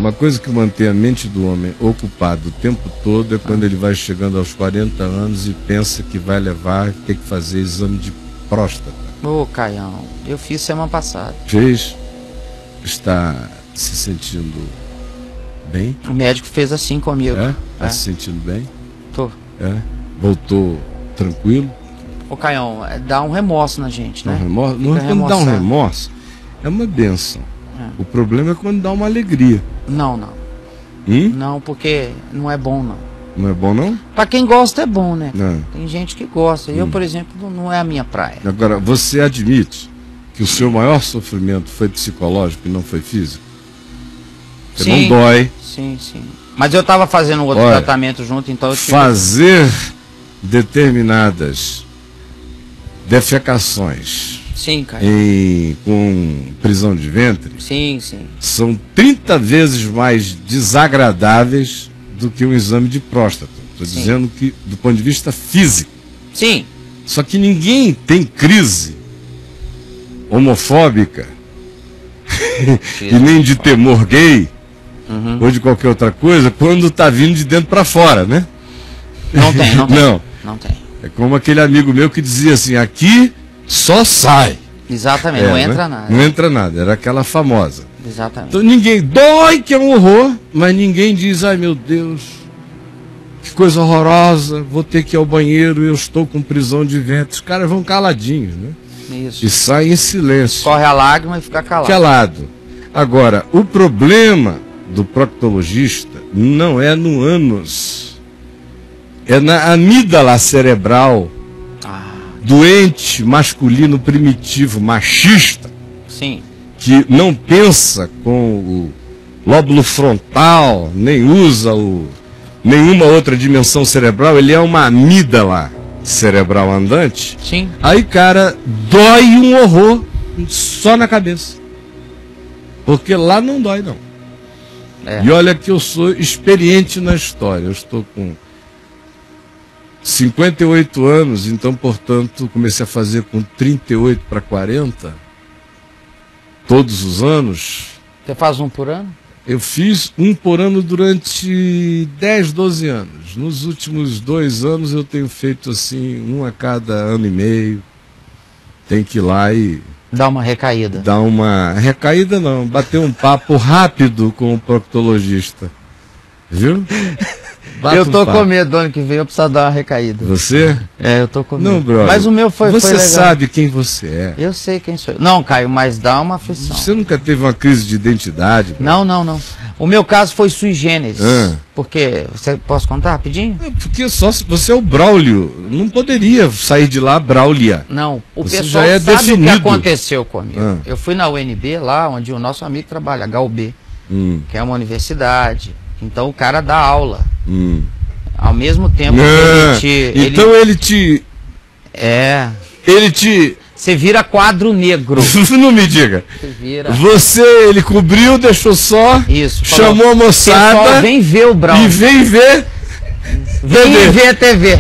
Uma coisa que mantém a mente do homem ocupada o tempo todo é quando ele vai chegando aos 40 anos e pensa que vai ter que fazer exame de próstata. Ô, Caião, eu fiz semana passada. Fez? Está se sentindo bem? O médico fez assim comigo. Está se sentindo bem? Tô. Voltou tranquilo? Ô, Caião, dá um remorso na gente, né? Remorso? Não, quando dá um remorso, é uma bênção. O problema é quando dá uma alegria. Não. Não, porque não é bom, não. Não é bom, não? Pra quem gosta é bom, né? Não. Tem gente que gosta. Eu, por exemplo, não é a minha praia. Agora, você admite que o seu maior sofrimento foi psicológico e não foi físico? Você não dói. Sim. Mas eu tava fazendo outro tratamento junto, então eu tive... Fazer determinadas defecações... Sim, cara. Com prisão de ventre, sim, são 30 vezes mais desagradáveis do que um exame de próstata. Estou dizendo que do ponto de vista físico. Sim. Só que ninguém tem crise homofóbica e nem de temor gay ou de qualquer outra coisa quando está vindo de dentro para fora, né? Não tem. Não tem. É como aquele amigo meu que dizia assim, aqui só sai. Exatamente, não entra nada. Não entra nada, era aquela famosa. Exatamente. Então ninguém dói, que é um horror, mas ninguém diz, ai meu Deus, que coisa horrorosa, vou ter que ir ao banheiro, eu estou com prisão de ventre. Os caras vão caladinhos, né? Isso. E saem em silêncio. Corre a lágrima e fica calado. Calado. Agora, o problema do proctologista não é no ânus, é na amígdala cerebral. Doente, masculino, primitivo, machista. Sim. Que não pensa com o lóbulo frontal, nem usa nenhuma outra dimensão cerebral, ele é uma amígdala cerebral andante. Sim. Aí, cara, dói um horror só na cabeça. Porque lá não dói, não. E olha que eu sou experiente na história, eu estou com 58 anos, então, portanto, comecei a fazer com 38 para 40, todos os anos. Você faz um por ano? Eu fiz um por ano durante 10, 12 anos. Nos últimos 2 anos eu tenho feito assim, um a cada ano e meio. Tem que ir lá e... Dá uma recaída. Dá uma recaída não, bater um papo rápido com o proctologista. Viu? Eu tô com medo do ano que vem, eu preciso dar uma recaída. Você? Eu tô com medo. Não, brother. Mas o meu foi legal. Você sabe quem você é. Eu sei quem sou eu. Não, Caio, mas dá uma aflição. Você nunca teve uma crise de identidade? Não. O meu caso foi sui generis. Porque, posso contar rapidinho? Porque só você é o Braulio. Não poderia sair de lá Braulia. Não, o você pessoal já é sabe definido. O que aconteceu comigo. Eu fui na UNB, lá onde o nosso amigo trabalha, HUB, que é uma universidade. Então o cara dá aula. Ao mesmo tempo Então ele te... Ele te... Você vira quadro negro. Não me diga. Ele cobriu, deixou só. Isso. Chamou a moçada. Pessoal, vem ver o Braulio. E vem ver. Vem ver a TV.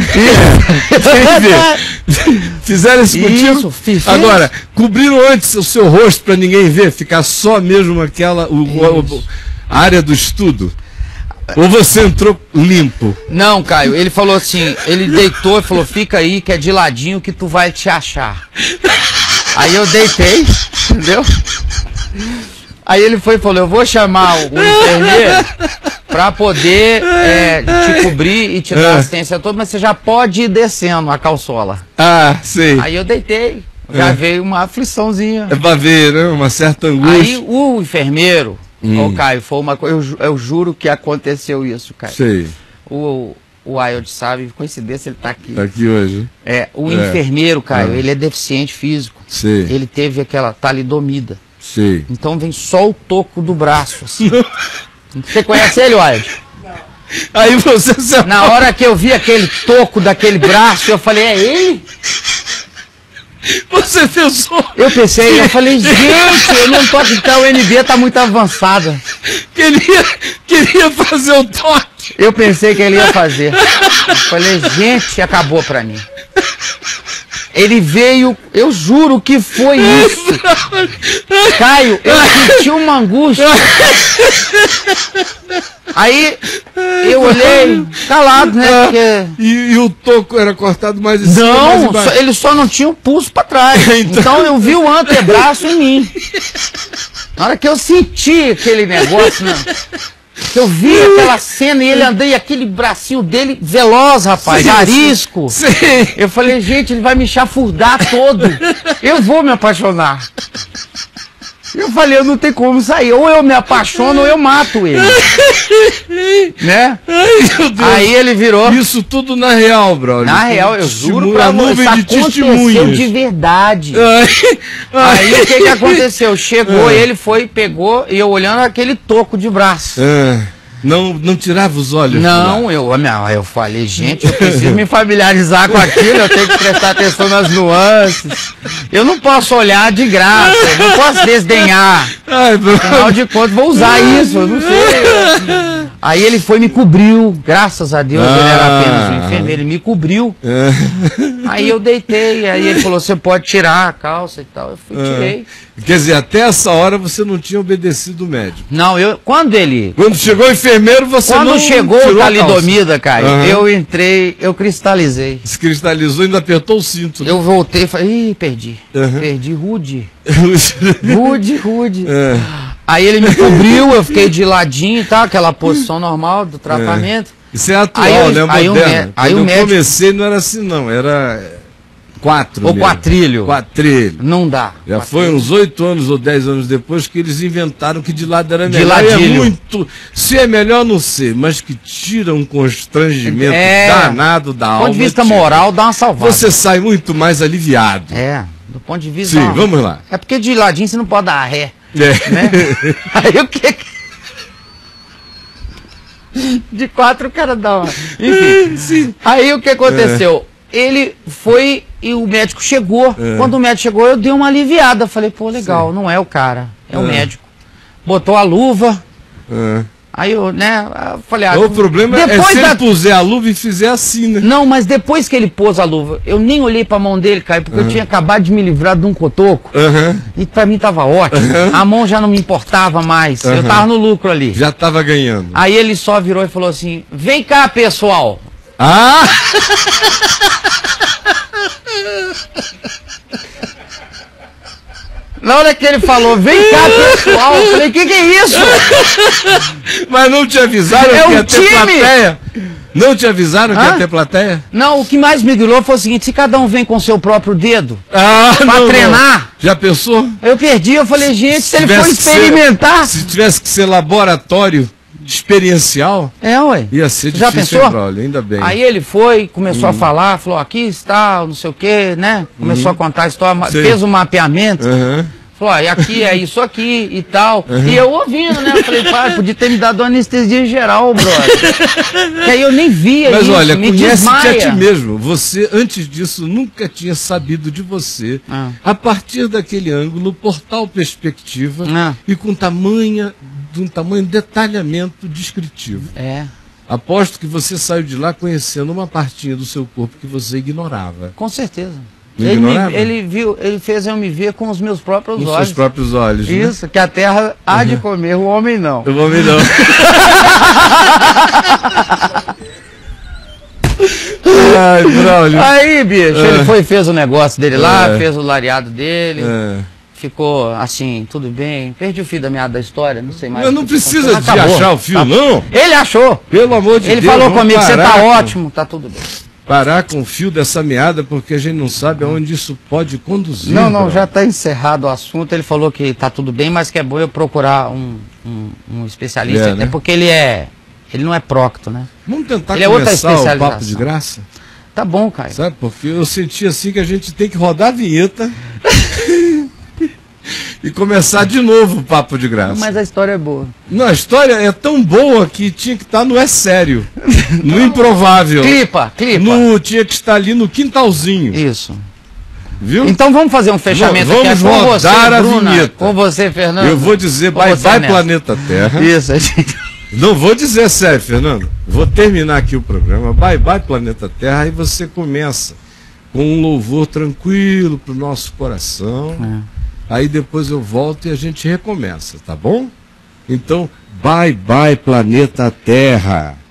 Vem ver. Fizeram isso contigo? Fiz. Agora, cobriram antes o seu rosto para ninguém ver, ficar só mesmo aquela a área do estudo. Ou você entrou limpo? Não, Caio, ele falou assim, ele deitou e falou, fica aí que é de ladinho que tu vai te achar. Aí eu deitei, entendeu? Aí ele foi e falou, eu vou chamar o enfermeiro pra poder te cobrir e te dar assistência toda, mas você já pode ir descendo a calçola. Sei. Aí eu deitei, já veio uma afliçãozinha. É pra ver, né? Uma certa angústia. Aí o enfermeiro... Ô, Caio, foi uma coisa. Eu juro que aconteceu isso, Caio. Sei. O Wild sabe, coincidência, ele tá aqui. Tá aqui hoje. O enfermeiro, Caio, ele é deficiente físico. Sei. Ele teve aquela talidomida. Sei. Então vem só o toco do braço. Assim. Você conhece ele, Wild? Não. Aí você... Na hora que eu vi aquele toco daquele braço, eu falei, é ele? Você pensou? Eu pensei, eu falei, gente, eu não tô acreditando, a UNB tá muito avançada. Queria fazer o toque. Eu pensei que ele ia fazer. Eu falei, gente, acabou pra mim. Ele veio, eu juro que foi isso. Caio, eu senti uma angústia. Aí eu olhei, calado, né? Porque... E o toco era cortado mais em cima, mais Não, embaixo. ele só não tinha o pulso pra trás. Então eu vi o antebraço em mim. Na hora que eu senti aquele negócio, né? Que eu vi aquela cena e ele andando e aquele bracinho dele veloz, rapaz, arisco. Sim. Eu falei, gente, ele vai me chafurdar todo. Eu vou me apaixonar. Eu falei, eu não tenho como sair. Ou eu me apaixono ou eu mato ele. Né? Ai, meu Deus. Aí ele virou. Isso tudo na real, brother. Na real, eu juro pra você, nuvem de aconteceu testemunhas. de verdade. Ai. Aí o que aconteceu? Chegou, ele foi, pegou, e eu olhando aquele toco de braço. Não tirava os olhos? Não, eu falei, gente, eu preciso me familiarizar com aquilo, eu tenho que prestar atenção nas nuances. Eu não posso olhar de graça, eu não posso desdenhar. Ai, Afinal de contas, vou usar isso, eu não sei. Aí ele foi e me cobriu, graças a Deus, ele era apenas um enfermeiro, ele me cobriu. Aí eu deitei, aí ele falou, você pode tirar a calça e tal. Eu fui, tirei. Quer dizer, até essa hora você não tinha obedecido o médico. Não, quando chegou o enfermeiro, você quando não chegou tirou o a calça. talidomida, cara, eu entrei, eu cristalizei. Se cristalizou e ainda apertou o cinto. Né? Eu voltei e falei, ih, perdi. Perdi rude. Rude. Aí ele me cobriu, eu fiquei de ladinho e tal, aquela posição normal do tratamento. Isso é atual, né? Moderno. Quando eu comecei não era assim, não. Era 4 ou quatrilho. Quatrilho. Não dá. Já foi uns 8 anos ou 10 anos depois que eles inventaram que de lado era melhor. De ladilho. É muito. Se é melhor, não sei, mas que tira um constrangimento danado da alma. Do ponto de vista moral, dá uma salvada. Você sai muito mais aliviado. Do ponto de vista. Sim, vamos lá. É porque de ladinho você não pode dar ré. Né? Aí o que. De 4 o cara dá uma. Enfim. Sim. Aí o que aconteceu? Ele foi e o médico chegou. Quando o médico chegou, eu dei uma aliviada. Falei, pô, legal, não é o cara, é o médico. Botou a luva. Aí eu, falei, o problema é se ele puser a luva e fizer assim, né? Não, mas depois que ele pôs a luva, eu nem olhei pra mão dele, Caio, porque eu tinha acabado de me livrar de um cotoco. E pra mim tava ótimo. A mão já não me importava mais. Eu tava no lucro ali. Já tava ganhando. Aí ele só virou e falou assim, vem cá, pessoal. Na hora que ele falou, vem cá, pessoal, eu falei, que é isso? Mas não te avisaram que ia ter plateia? Não te avisaram que ia ter plateia? Não, o que mais me grilou foi o seguinte, se cada um vem com seu próprio dedo, pra treinar... Não. Já pensou? Eu perdi, eu falei, gente, se ele for experimentar... Se tivesse que ser laboratório experiencial, ué. Ia ser difícil. Já pensou? Brolio, ainda bem. Aí ele foi, começou a falar, falou, aqui está, não sei o que, né? Começou a contar a história, fez um mapeamento. Falou, e aqui é isso aqui e tal. E eu ouvindo, né? Eu falei, pai, podia ter me dado anestesia geral, brother. Que aí eu nem via Mas isso, olha, me conhece-te a desmaia. ti mesmo. Você, antes disso, nunca tinha sabido de você. A partir daquele ângulo, portal perspectiva e com de um tamanho detalhamento descritivo. Aposto que você saiu de lá conhecendo uma partinha do seu corpo que você ignorava. Com certeza. Ele fez eu me ver com os meus próprios olhos. Com seus próprios olhos. Isso, que a terra há de comer, o homem não. O homem não. Ai, Braulio. Aí, bicho, ele foi e fez o negócio dele lá, fez o lariado dele. Ficou assim, tudo bem. Perdi o fio da meada da história, não sei mais. Mas não precisa de achar o fio, não. Ele achou. Pelo amor de Deus. Ele falou comigo, você tá ótimo, tá tudo bem. Parar com o fio dessa meada, porque a gente não sabe aonde isso pode conduzir. Não, já está encerrado o assunto. Ele falou que tá tudo bem, mas que é bom eu procurar um especialista. Até porque ele não é prócto, né? Vamos tentar começar o papo de graça? Tá bom, Caio. Sabe, porque eu senti assim que a gente tem que rodar a vinheta e começar de novo o papo de graça. Mas a história é boa. Não, a história é tão boa que tinha que estar no é sério, no improvável. Clipa. Tinha que estar ali no quintalzinho. Isso. Viu? Então vamos fazer um fechamento aqui. Vamos rodar a vinheta. Com você, Fernando. Eu vou dizer bye bye planeta Terra. Isso, a gente... Não vou dizer sério, Fernando. Vou terminar aqui o programa. Bye bye planeta Terra. Aí você começa com um louvor tranquilo pro nosso coração. Aí depois eu volto e a gente recomeça, tá bom? Então, bye bye planeta Terra.